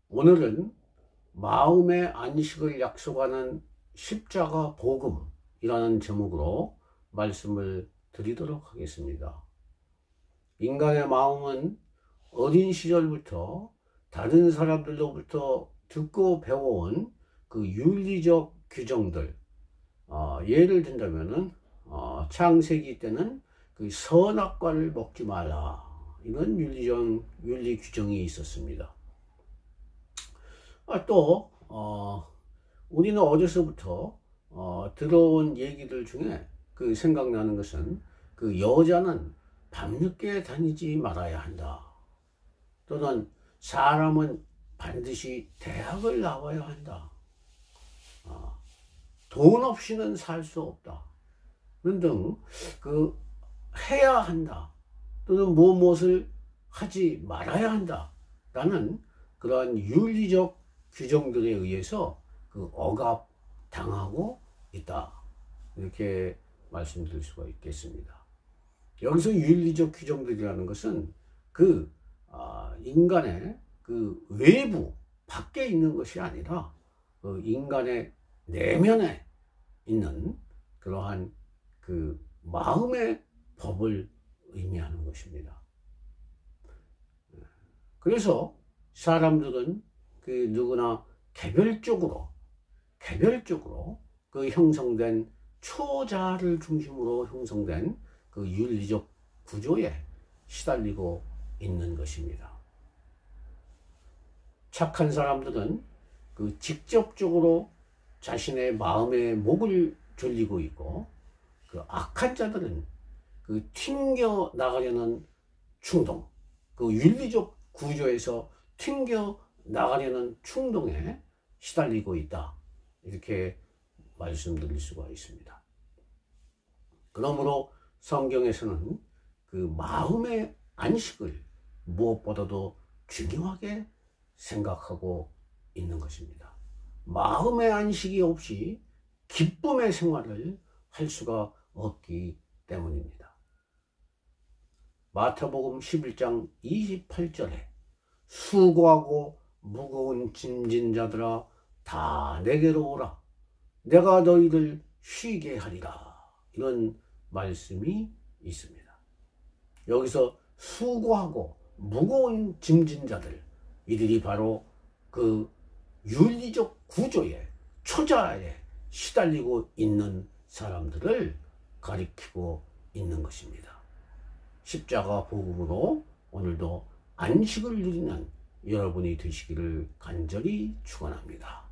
오늘은 마음의 안식을 약속하는 십자가 복음이라는 제목으로 말씀을 드리도록 하겠습니다. 인간의 마음은 어린 시절부터 다른 사람들로부터 듣고 배워온 그 윤리적 규정들, 예를 든다면은 창세기 때는 그 선악과를 먹지 말라, 이런 윤리 규정이 있었습니다. 또 우리는 어려서부터 들어온 얘기들 중에 그 생각나는 것은 그 여자는 밤늦게 다니지 말아야 한다, 또는 사람은 반드시 대학을 나와야 한다, 돈 없이는 살 수 없다 등등, 그 해야 한다 또는 무엇을 하지 말아야 한다 라는 그러한 윤리적 규정들에 의해서 그 억압당하고 있다, 이렇게 말씀드릴 수가 있겠습니다. 여기서 윤리적 규정들이라는 것은 그 인간의 그 외부 밖에 있는 것이 아니라 그 인간의 내면에 있는 그러한 그 마음의 법을 의미하는 것입니다. 그래서 사람들은 그 누구나 개별적으로 그 형성된 초자를 중심으로 형성된 그 윤리적 구조에 시달리고 있는 것입니다. 착한 사람들은 그 직접적으로 자신의 마음의 목을 졸리고 있고, 그 악한 자들은 그 튕겨 나가려는 충동, 그 윤리적 구조에서 튕겨 나가려는 충동에 시달리고 있다, 이렇게 말씀드릴 수가 있습니다. 그러므로 성경에서는 그 마음의 안식을 무엇보다도 중요하게 생각하고 있는 것입니다. 마음의 안식이 없이 기쁨의 생활을 할 수가 없기 때문입니다. 마태복음 11장 28절에 수고하고 무거운 짐진 자들아 다 내게로 오라, 내가 너희를 쉬게 하리라, 이런 말씀이 있습니다. 여기서 수고하고 무거운 짐진 자들, 이들이 바로 그 윤리적 구조의 초자에 시달리고 있는 사람들을 가리키고 있는 것입니다. 십자가 복음으로 오늘도 안식을 누리는 여러분이 되시기를 간절히 축원합니다.